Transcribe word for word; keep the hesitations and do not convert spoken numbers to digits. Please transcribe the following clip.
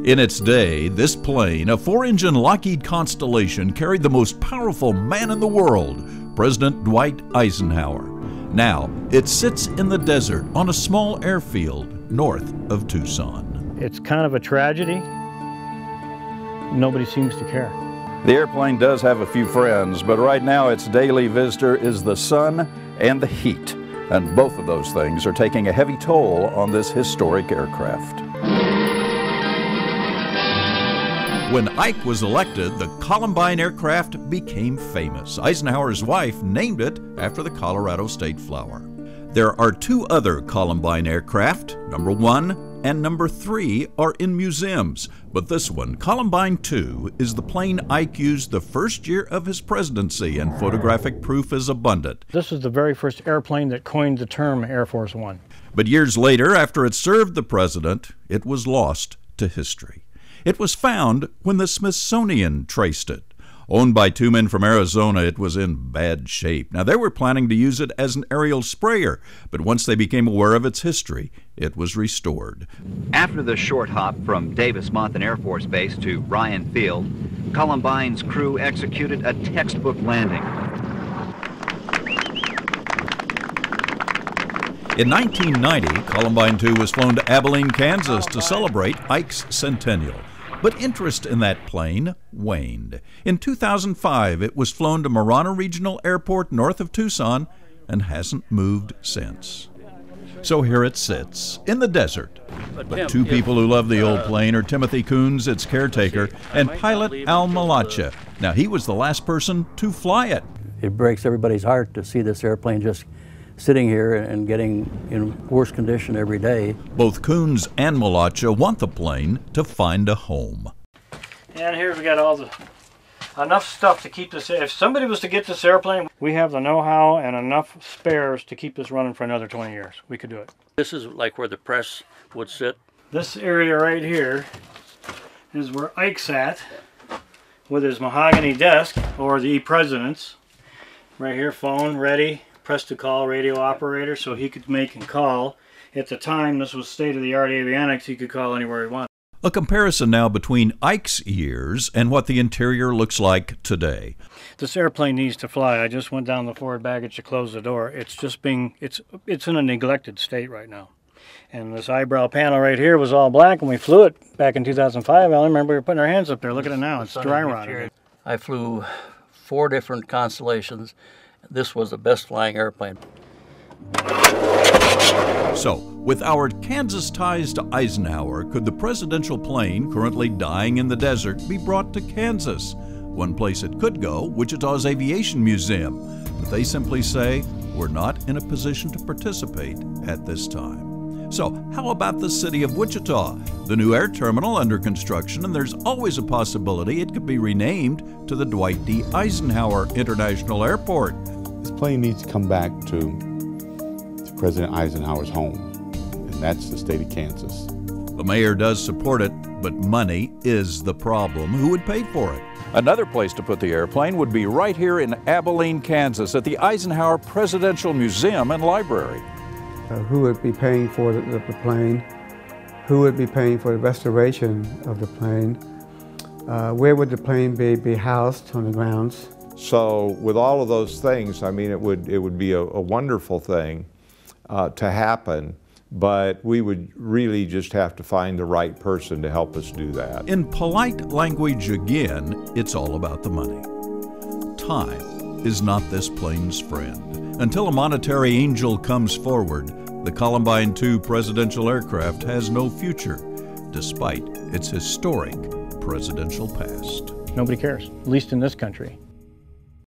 In its day, this plane, a four-engine Lockeed Constellation, carried the most powerful man in the world, President Dwight Eisenhower. Now, it sits in the desert on a small airfield north of Tucson. It's kind of a tragedy. Nobody seems to care. The airplane does have a few friends, but right now its daily visitor is the sun and the heat. And both of those things are taking a heavy toll on this historic aircraft. When Ike was elected, the Columbine aircraft became famous. Eisenhower's wife named it after the Colorado state flower. There are two other Columbine aircraft. Number one and number three are in museums, but this one, Columbine two, is the plane Ike used the first year of his presidency, and photographic proof is abundant. This was the very first airplane that coined the term Air Force One. But years later, after it served the president, it was lost to history. It was found when the Smithsonian traced it. Owned by two men from Arizona, it was in bad shape. Now, they were planning to use it as an aerial sprayer, but once they became aware of its history, it was restored. After the short hop from Davis-Monthan Air Force Base to Ryan Field, Columbine's crew executed a textbook landing. In nineteen ninety, Columbine two was flown to Abilene, Kansas to celebrate Ike's centennial. But interest in that plane waned. In two thousand five, it was flown to Marana Regional Airport north of Tucson and hasn't moved since. So here it sits, in the desert. But two people who love the old plane are Timothy Coons, its caretaker, and pilot Al Malacha. Now, he was the last person to fly it. It breaks everybody's heart to see this airplane just sitting here and getting in worse condition every day. Both Coons and Malacha want the plane to find a home. And here we got all the enough stuff to keep this. If somebody was to get this airplane, we have the know-how and enough spares to keep this running for another twenty years. We could do it. This is like where the press would sit. This area right here is where Ike sat with his mahogany desk, or the president's. Right here, phone ready. Press to call radio operator, so he could make and call. At the time, this was state-of-the-art avionics. He could call anywhere he wanted. A comparison now between Ike's years and what the interior looks like today. This airplane needs to fly. I just went down the forward baggage to close the door. It's just being, it's, it's in a neglected state right now. And this eyebrow panel right here was all black when we flew it back in two thousand five. I remember we were putting our hands up there. Look at it now. It's dry rotted. I flew four different Constellations. This was the best flying airplane. So, with our Kansas ties to Eisenhower, could the presidential plane currently dying in the desert be brought to Kansas? One place it could go, Wichita's Aviation Museum. But they simply say, we're not in a position to participate at this time. So, how about the city of Wichita? The new air terminal under construction, and there's always a possibility it could be renamed to the Dwight D. Eisenhower International Airport. This plane needs to come back to, to President Eisenhower's home, and that's the state of Kansas. The mayor does support it, but money is the problem. Who would pay for it? Another place to put the airplane would be right here in Abilene, Kansas, at the Eisenhower Presidential Museum and Library. Uh, who would be paying for the, the plane? Who would be paying for the restoration of the plane? Uh, where would the plane be, be housed on the grounds? So with all of those things, I mean, it would, it would be a, a wonderful thing uh, to happen, but we would really just have to find the right person to help us do that. In polite language again, it's all about the money. Time is not this plane's friend. Until a monetary angel comes forward, the Columbine two presidential aircraft has no future, despite its historic presidential past. Nobody cares, at least in this country.